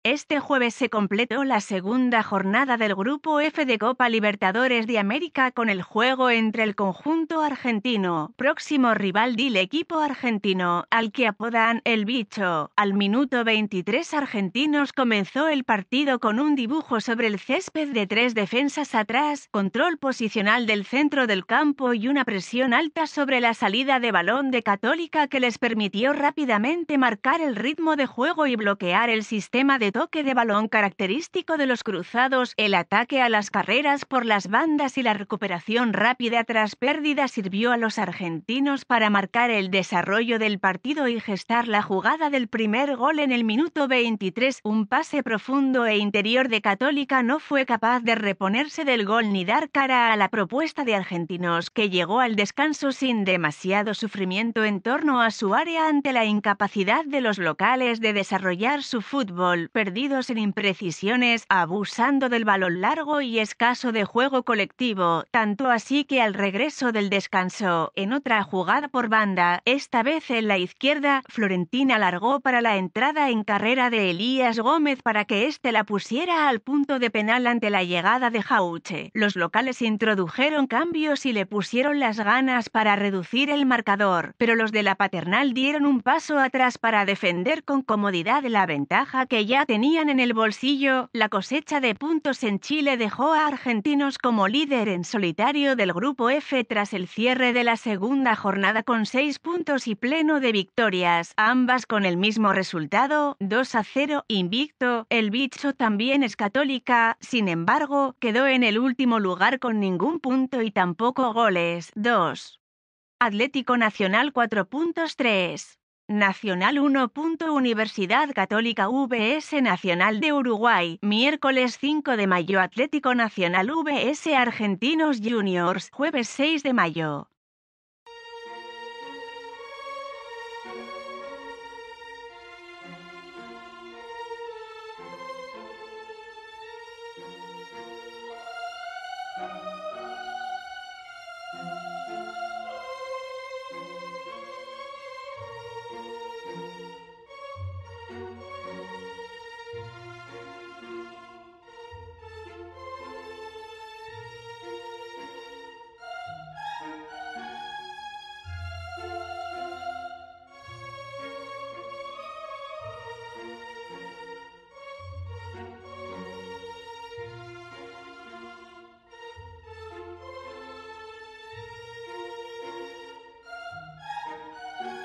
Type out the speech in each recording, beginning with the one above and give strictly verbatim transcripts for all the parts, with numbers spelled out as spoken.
Este jueves se completó la segunda jornada del Grupo F de Copa Libertadores de América con el juego entre el conjunto argentino, próximo rival del equipo argentino, al que apodan El Bicho. Al minuto veintitrés Argentinos comenzó el partido con un dibujo sobre el césped de tres defensas atrás, control posicional del centro del campo y una presión alta sobre la salida de balón de Católica que les permitió rápidamente marcar el ritmo de juego y bloquear el sistema de toque de balón característico de los cruzados. El ataque a las carreras por las bandas y la recuperación rápida tras pérdida sirvió a los argentinos para marcar el desarrollo del partido y gestar la jugada del primer gol en el minuto veintitrés. Un pase profundo e interior de Católica no fue capaz de reponerse del gol ni dar cara a la propuesta de Argentinos, que llegó al descanso sin demasiado sufrimiento en torno a su área ante la incapacidad de los locales de desarrollar su fútbol, perdidos en imprecisiones, abusando del balón largo y escaso de juego colectivo, tanto así que al regreso del descanso, en otra jugada por banda, esta vez en la izquierda, Florentín alargó para la entrada en carrera de Elías Gómez para que éste la pusiera al punto de penal ante la llegada de Jauche. Los locales introdujeron cambios y le pusieron las ganas para reducir el marcador, pero los de la Paternal dieron un paso atrás para defender con comodidad la ventaja que ya tenían en el bolsillo. La cosecha de puntos en Chile dejó a Argentinos como líder en solitario del Grupo F tras el cierre de la segunda jornada con seis puntos y pleno de victorias, ambas con el mismo resultado, dos a cero. Invicto, el Bicho también es Católica, sin embargo, quedó en el último lugar con ningún punto y tampoco goles. dos. Atlético Nacional cuatro puntos. tres. Nacional uno. Universidad Católica vs Nacional de Uruguay, miércoles cinco de mayo. Atlético Nacional vs Argentinos Juniors, jueves seis de mayo.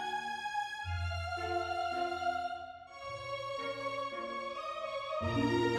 Thank you.